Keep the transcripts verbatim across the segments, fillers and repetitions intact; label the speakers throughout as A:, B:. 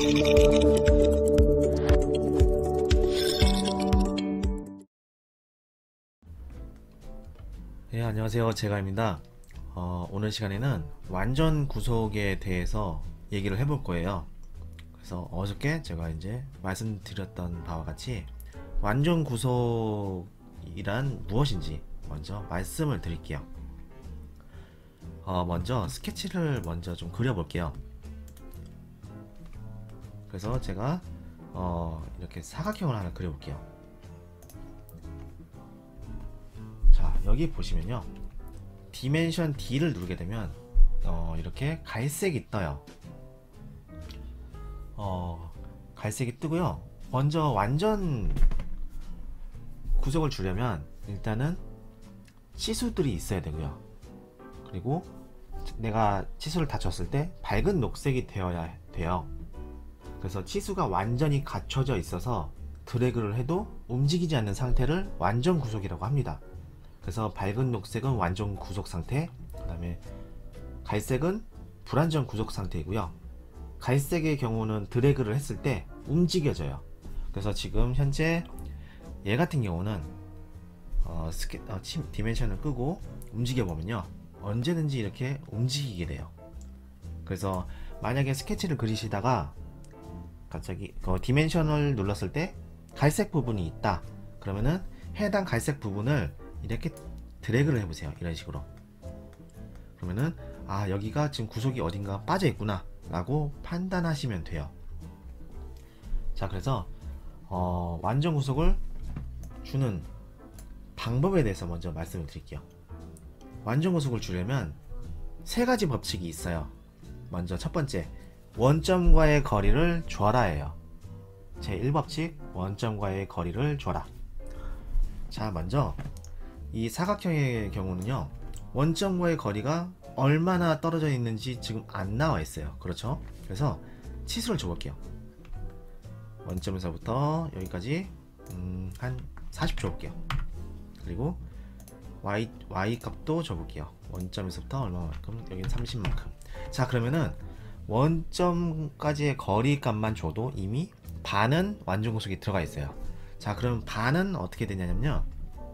A: 네, 안녕하세요. 제가입니다. 어, 오늘 시간에는 완전 구속에 대해서 얘기를 해볼 거예요. 그래서 어저께 제가 이제 말씀드렸던 바와 같이 완전 구속이란 무엇인지 먼저 말씀을 드릴게요. 어, 먼저 스케치를 먼저 좀 그려볼게요. 그래서 제가 어, 이렇게 사각형을 하나 그려볼게요. 자, 여기 보시면요, 디멘션 D를 누르게 되면 어, 이렇게 갈색이 떠요. 어, 갈색이 뜨고요. 먼저 완전 구속을 주려면 일단은 치수들이 있어야 되고요. 그리고 내가 치수를 다 줬을 때 밝은 녹색이 되어야 돼요. 그래서 치수가 완전히 갖춰져 있어서 드래그를 해도 움직이지 않는 상태를 완전 구속이라고 합니다. 그래서 밝은 녹색은 완전 구속 상태, 그 다음에 갈색은 불완전 구속 상태이고요. 갈색의 경우는 드래그를 했을 때 움직여져요. 그래서 지금 현재 얘 같은 경우는 어, 스케, 어, 디멘션을 끄고 움직여 보면요, 언제든지 이렇게 움직이게 돼요. 그래서 만약에 스케치를 그리시다가 갑자기 어, 디멘션을 눌렀을 때 갈색 부분이 있다 그러면은 해당 갈색 부분을 이렇게 드래그를 해보세요. 이런 식으로. 그러면은 아, 여기가 지금 구속이 어딘가 빠져 있구나 라고 판단하시면 돼요. 자, 그래서 어, 완전 구속을 주는 방법에 대해서 먼저 말씀을 드릴게요. 완전 구속을 주려면 세 가지 법칙이 있어요. 먼저 첫 번째, 원점과의 거리를 줘라예요. 제일 법칙, 원점과의 거리를 줘라. 자, 먼저 이 사각형의 경우는요, 원점과의 거리가 얼마나 떨어져 있는지 지금 안 나와 있어요. 그렇죠? 그래서 치수를 줘볼게요. 원점에서부터 여기까지 음, 한 사십 줘볼게요. 그리고 y, y 값도 줘볼게요. 원점에서부터 얼마만큼, 여기는 삼십만큼. 자, 그러면은 원점까지의 거리 값만 줘도 이미 반은 완전 구속이 들어가 있어요. 자, 그럼 반은 어떻게 되냐면요,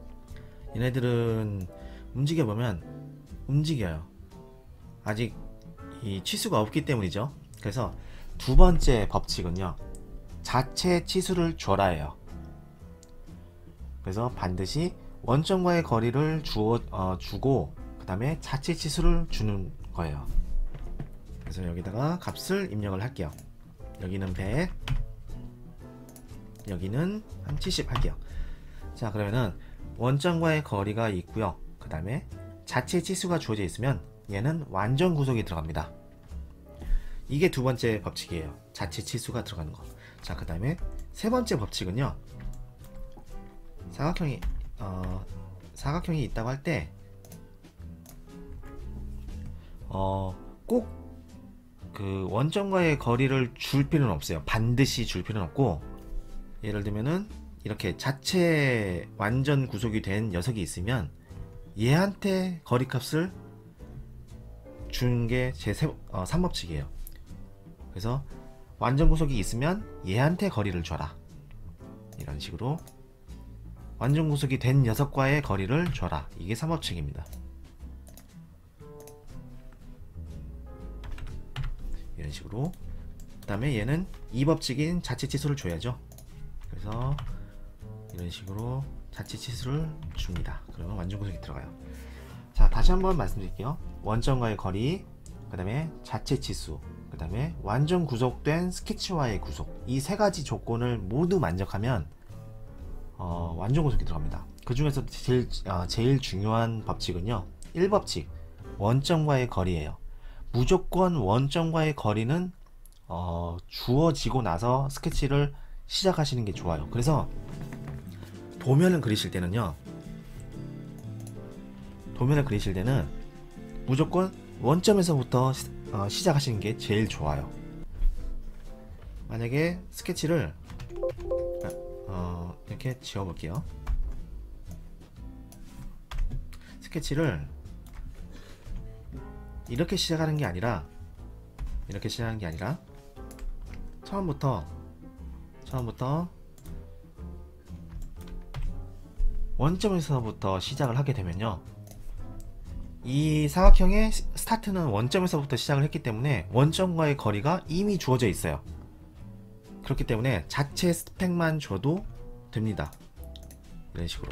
A: 얘네들은 움직여보면 움직여요. 아직 이 치수가 없기 때문이죠. 그래서 두 번째 법칙은요, 자체 치수를 줘라예요. 그래서 반드시 원점과의 거리를 주어, 어, 주고 그 다음에 자체 치수를 주는 거예요. 그래서 여기다가 값을 입력을 할게요. 여기는 백, 여기는 한 칠십 할게요. 자, 그러면은 원점과의 거리가 있고요. 그 다음에 자체 치수가 주어져 있으면 얘는 완전 구속이 들어갑니다. 이게 두 번째 법칙이에요. 자체 치수가 들어가는 거. 자, 그 다음에 세 번째 법칙은요, 사각형이 어, 사각형이 있다고 할 때 어, 꼭 그 원점과의 거리를 줄 필요는 없어요. 반드시 줄 필요는 없고, 예를 들면은 이렇게 자체 완전 구속이 된 녀석이 있으면 얘한테 거리값을 주는 게 제 어, 삼 법칙이에요. 그래서 완전 구속이 있으면 얘한테 거리를 줘라. 이런 식으로 완전 구속이 된 녀석과의 거리를 줘라. 이게 삼 법칙입니다. 이런 식으로. 그 다음에 얘는 이 법칙인 자체 치수를 줘야죠. 그래서 이런 식으로 자체 치수를 줍니다. 그러면 완전 구속이 들어가요. 자, 다시 한번 말씀드릴게요. 원점과의 거리, 그 다음에 자체 치수, 그 다음에 완전 구속된 스케치와의 구속, 이 세 가지 조건을 모두 만족하면 어, 완전 구속이 들어갑니다. 그 중에서 제일, 어, 제일 중요한 법칙은요, 일 법칙, 원점과의 거리예요. 무조건 원점과의 거리는 어, 주어지고 나서 스케치를 시작하시는 게 좋아요. 그래서 도면을 그리실 때는요, 도면을 그리실 때는 무조건 원점에서부터 시, 어, 시작하시는 게 제일 좋아요. 만약에 스케치를 어, 이렇게 지워볼게요. 스케치를 이렇게 시작하는 게 아니라 이렇게 시작하는 게 아니라 처음부터 처음부터 원점에서부터 시작을 하게 되면요, 이 사각형의 스타트는 원점에서부터 시작을 했기 때문에 원점과의 거리가 이미 주어져 있어요. 그렇기 때문에 자체 스펙만 줘도 됩니다. 이런 식으로.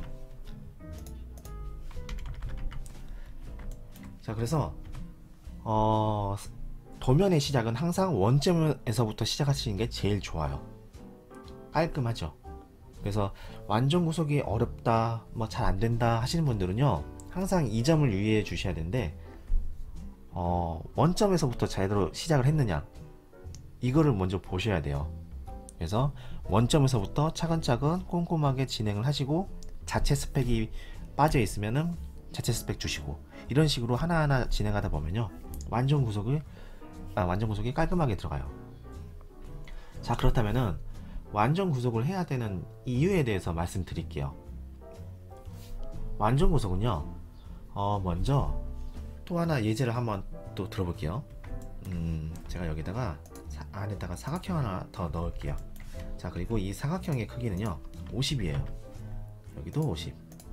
A: 자, 그래서 어, 도면의 시작은 항상 원점에서부터 시작하시는 게 제일 좋아요. 깔끔하죠. 그래서 완전 구속이 어렵다, 뭐 잘 안된다 하시는 분들은요, 항상 이 점을 유의해 주셔야 되는데, 어, 원점에서부터 제대로 시작을 했느냐, 이거를 먼저 보셔야 돼요. 그래서 원점에서부터 차근차근 꼼꼼하게 진행을 하시고, 자체 스펙이 빠져 있으면은 자체 스펙 주시고, 이런 식으로 하나하나 진행하다 보면요, 완전 구속이 아, 완전 구속이 깔끔하게 들어가요. 자, 그렇다면은 완전 구속을 해야 되는 이유에 대해서 말씀드릴게요. 완전 구속은요, 어, 먼저 또 하나 예제를 한번 또 들어볼게요. 음, 제가 여기다가 사, 안에다가 사각형 하나 더 넣을게요. 자, 그리고 이 사각형의 크기는요 오십이에요 여기도 오십.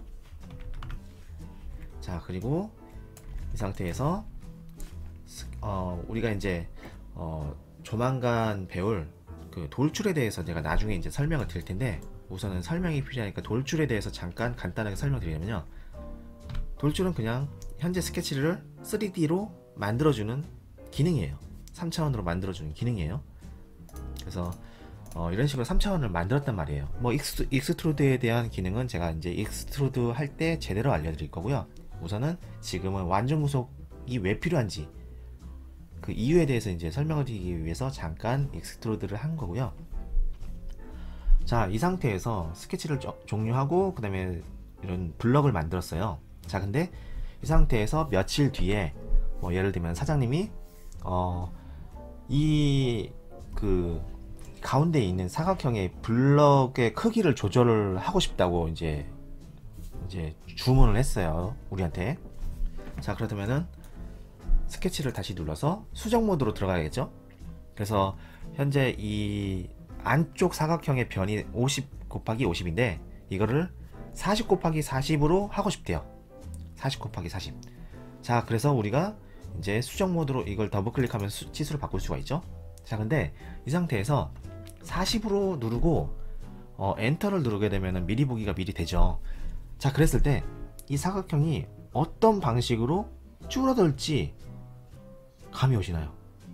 A: 자, 그리고 이 상태에서 어, 우리가 이제 어, 조만간 배울 그 돌출에 대해서 제가 나중에 이제 설명을 드릴 텐데, 우선은 설명이 필요하니까 돌출에 대해서 잠깐 간단하게 설명드리면요, 돌출은 그냥 현재 스케치를 쓰리디로 만들어주는 기능이에요. 삼 차원으로 만들어주는 기능이에요. 그래서 어, 이런 식으로 삼 차원을 만들었단 말이에요. 뭐 익스, 익스트루드에 대한 기능은 제가 이제 익스트루드 할 때 제대로 알려드릴 거고요. 우선은 지금은 완전 구속이 왜 필요한지 그 이유에 대해서 이제 설명을 드리기 위해서 잠깐 익스트루드를 한 거고요. 자, 이 상태에서 스케치를 종료하고 그 다음에 이런 블럭을 만들었어요. 자, 근데 이 상태에서 며칠 뒤에 뭐 예를 들면 사장님이 어, 이 그 가운데 있는 사각형의 블럭의 크기를 조절을 하고 싶다고 이제 이제 주문을 했어요, 우리한테. 자, 그렇다면은 스케치를 다시 눌러서 수정 모드로 들어가야겠죠. 그래서 현재 이 안쪽 사각형의 변이 오십 곱하기 오십인데 이거를 사십 곱하기 사십으로 하고 싶대요. 사십 곱하기 사십. 자, 그래서 우리가 이제 수정 모드로 이걸 더블 클릭하면 수, 치수를 바꿀 수가 있죠. 자, 근데 이 상태에서 사십으로 누르고 어, 엔터를 누르게 되면 미리 보기가 미리 되죠. 자, 그랬을 때 이 사각형이 어떤 방식으로 줄어들지 감이 오시나요?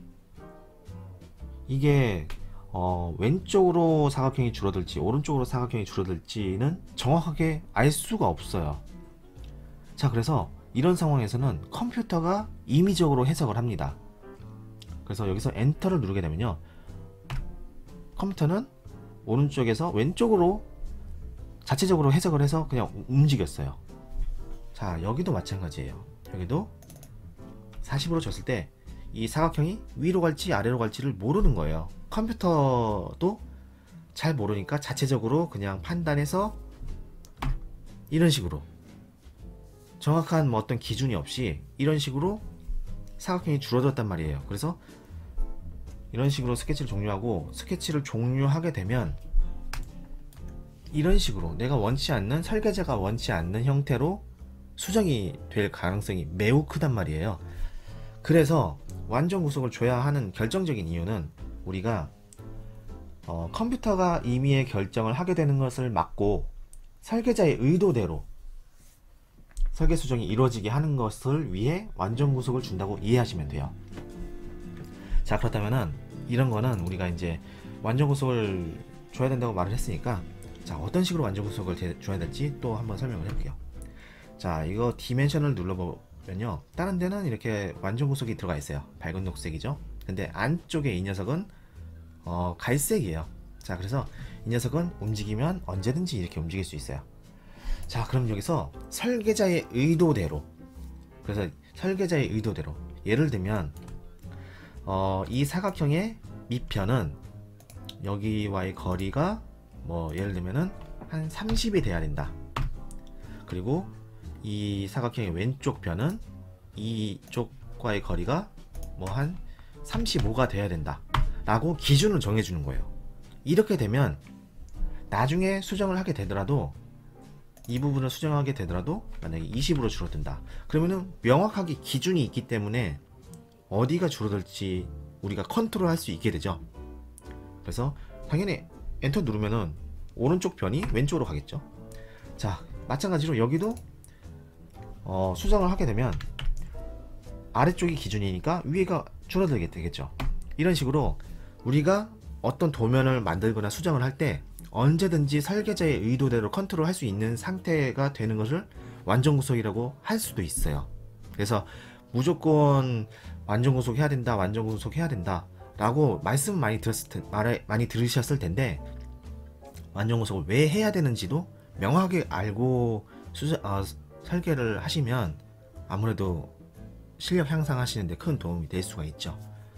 A: 이게 어, 왼쪽으로 사각형이 줄어들지 오른쪽으로 사각형이 줄어들지는 정확하게 알 수가 없어요. 자, 그래서 이런 상황에서는 컴퓨터가 임의적으로 해석을 합니다. 그래서 여기서 엔터를 누르게 되면요, 컴퓨터는 오른쪽에서 왼쪽으로 자체적으로 해석을 해서 그냥 움직였어요. 자, 여기도 마찬가지예요. 여기도 사십으로 줬을 때 이 사각형이 위로 갈지 아래로 갈지를 모르는 거예요. 컴퓨터도 잘 모르니까 자체적으로 그냥 판단해서 이런 식으로 정확한 뭐 어떤 기준이 없이 이런 식으로 사각형이 줄어들었단 말이에요. 그래서 이런 식으로 스케치를 종료하고, 스케치를 종료하게 되면 이런 식으로 내가 원치 않는, 설계자가 원치 않는 형태로 수정이 될 가능성이 매우 크단 말이에요. 그래서 완전 구속을 줘야 하는 결정적인 이유는 우리가 어, 컴퓨터가 임의의 결정을 하게 되는 것을 막고 설계자의 의도대로 설계 수정이 이루어지게 하는 것을 위해 완전 구속을 준다고 이해하시면 돼요. 자, 그렇다면은 이런 거는 우리가 이제 완전 구속을 줘야 된다고 말을 했으니까, 자, 어떤 식으로 완전 구속을 대, 줘야 될지 또 한번 설명을 해볼게요. 자, 이거 디멘션을 눌러보면요, 다른 데는 이렇게 완전 구속이 들어가 있어요. 밝은 녹색이죠. 근데 안쪽에 이 녀석은 어, 갈색이에요. 자, 그래서 이 녀석은 움직이면 언제든지 이렇게 움직일 수 있어요. 자, 그럼 여기서 설계자의 의도대로, 그래서 설계자의 의도대로 예를 들면 어, 이 사각형의 밑편은 여기와의 거리가 뭐 예를 들면은 한 삼십이 돼야 된다. 그리고 이 사각형의 왼쪽 편은 이쪽과의 거리가 뭐 한 삼십오가 돼야 된다. 라고 기준을 정해주는 거예요. 이렇게 되면 나중에 수정을 하게 되더라도, 이 부분을 수정하게 되더라도 만약에 이십으로 줄어든다 그러면은 명확하게 기준이 있기 때문에 어디가 줄어들지 우리가 컨트롤 할 수 있게 되죠. 그래서 당연히 엔터 누르면은 오른쪽 변이 왼쪽으로 가겠죠. 자, 마찬가지로 여기도 어, 수정을 하게 되면 아래쪽이 기준이니까 위에가 줄어들게 되겠죠. 이런 식으로 우리가 어떤 도면을 만들거나 수정을 할 때 언제든지 설계자의 의도대로 컨트롤 할 수 있는 상태가 되는 것을 완전 구속이라고 할 수도 있어요. 그래서 무조건 완전 구속해야 된다, 완전 구속해야 된다 라고 말씀 많이 들었을 텐, 말 많이 들으셨을 텐데, 완전 구속을 왜 해야 되는지도 명확하게 알고 수정, 어, 설계를 하시면 아무래도 실력 향상하시는데 큰 도움이 될 수가 있죠.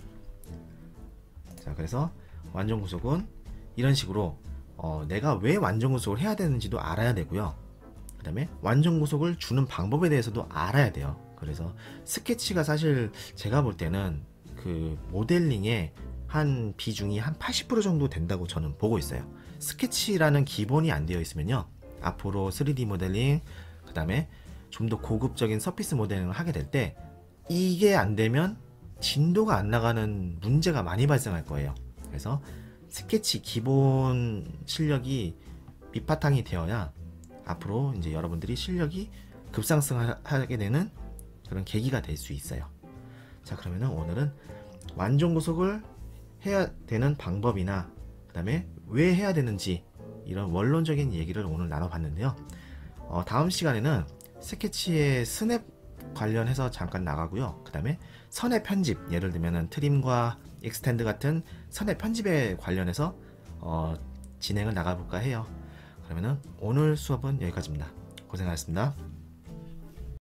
A: 자, 그래서 완전 구속은 이런 식으로 어, 내가 왜 완전 구속을 해야 되는지도 알아야 되고요. 그 다음에 완전 구속을 주는 방법에 대해서도 알아야 돼요. 그래서 스케치가 사실 제가 볼 때는 그 모델링의 한 비중이 한 팔십 퍼센트 정도 된다고 저는 보고 있어요. 스케치라는 기본이 안 되어 있으면요, 앞으로 쓰리디 모델링, 그 다음에 좀 더 고급적인 서피스 모델링을 하게 될 때 이게 안 되면 진도가 안 나가는 문제가 많이 발생할 거예요. 그래서 스케치 기본 실력이 밑바탕이 되어야 앞으로 이제 여러분들이 실력이 급상승하게 되는 그런 계기가 될 수 있어요. 자, 그러면은 오늘은 완전 구속을 해야 되는 방법이나 그 다음에 왜 해야 되는지 이런 원론적인 얘기를 오늘 나눠봤는데요. 어, 다음 시간에는 스케치의 스냅 관련해서 잠깐 나가고요. 그 다음에 선의 편집, 예를 들면 트림과 익스텐드 같은 선의 편집에 관련해서 어, 진행을 나가볼까 해요. 그러면은 오늘 수업은 여기까지입니다. 고생하셨습니다.